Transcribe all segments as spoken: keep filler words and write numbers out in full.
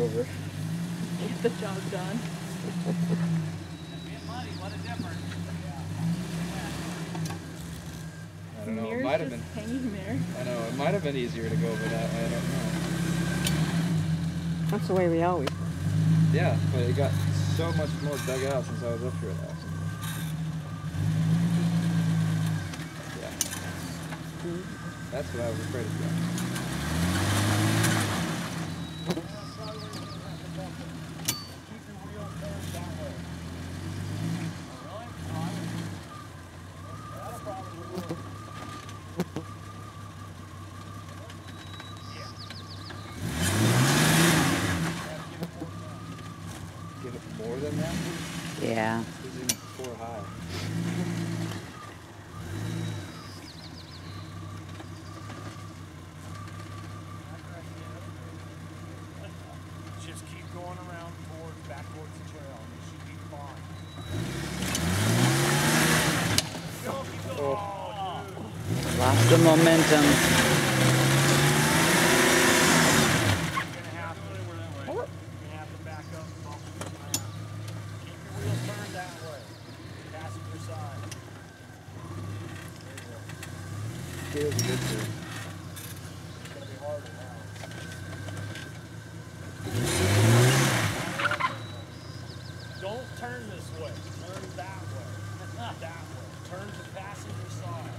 over. Get the job done. I don't know, Mirror's it might have just been hanging there. I know, it might have been easier to go over that way, I don't know. That's the way we always. Yeah, but it got so much more dug out since I was up here last. Yeah. Mm-hmm. That's what I was afraid of doing. Give it more than that? Yeah. This is even four high. Just keep going around towards, back towards the trail. You should be fine. Go, keep going. Oh, dude. Lost the momentum. It was a good tour. It's going to be harder now. Don't turn this way. Turn that way. That way. Turn to passenger side.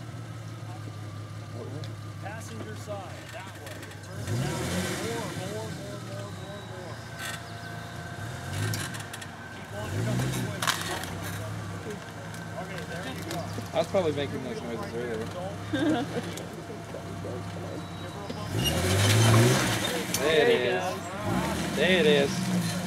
Passenger side. That way. Turn that way. More, more, more, more, more, more. Keep on coming this way. Okay, there you go. I was probably making those noises earlier. There it is. There it is.